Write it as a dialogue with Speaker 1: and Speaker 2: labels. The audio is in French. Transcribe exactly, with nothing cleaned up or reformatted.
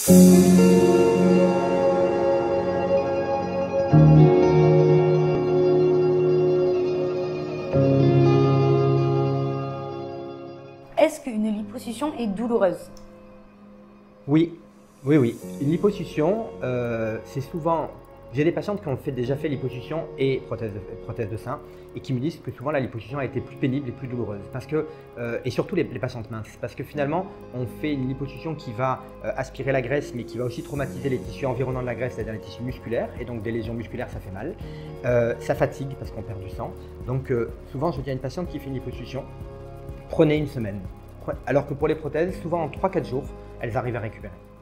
Speaker 1: Est-ce qu'une liposuction est douloureuse?
Speaker 2: Oui, oui, oui. Une liposuction, euh, c'est souvent... J'ai des patientes qui ont fait, déjà fait liposuction et prothèse de, prothèse de sein et qui me disent que souvent la liposuction a été plus pénible et plus douloureuse. Parce que, euh, et surtout les, les patientes minces, parce que finalement on fait une liposuction qui va euh, aspirer la graisse mais qui va aussi traumatiser les tissus environnants de la graisse, c'est-à-dire les tissus musculaires, et donc des lésions musculaires ça fait mal. Euh, ça fatigue parce qu'on perd du sang. Donc euh, souvent je dis à une patiente qui fait une liposuction, prenez une semaine. Alors que pour les prothèses, souvent en trois à quatre jours, elles arrivent à récupérer.